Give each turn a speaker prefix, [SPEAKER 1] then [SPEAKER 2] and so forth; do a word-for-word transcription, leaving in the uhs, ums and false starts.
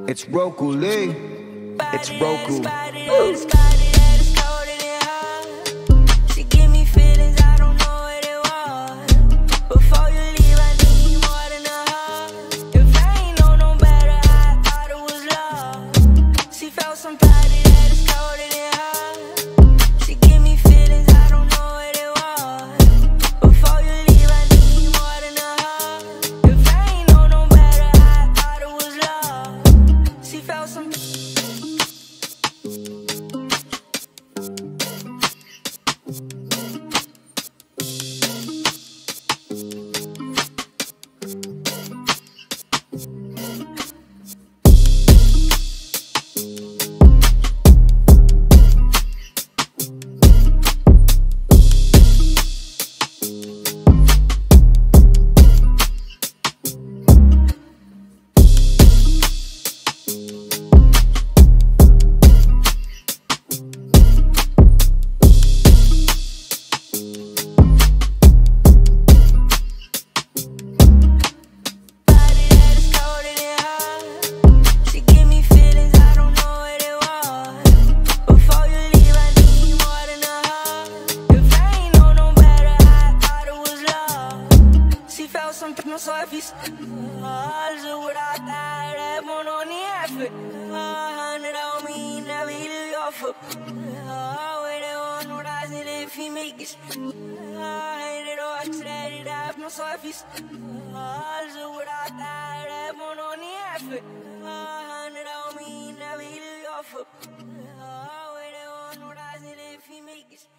[SPEAKER 1] It's Roku Lee. It's Roku.
[SPEAKER 2] She give me feelings, I don't know what it was. Before you leave, I need you more than a hug. If I ain't know no better, I thought it was love. She felt some body that is colder than her. She give me feelings, I don't know what it was. Before you leave, I need you more than a hug. If I ain't know no better, I thought it was love. She felt some. So if you also without that, that one on the effort, a hundred on me, never hit it off of. Wait, they want no rising if he make it. I hate it all, to that it happens. So if you also without that, that one on the effort, a hundred on me, never hit it off of. Wait, they want no rising if he make it.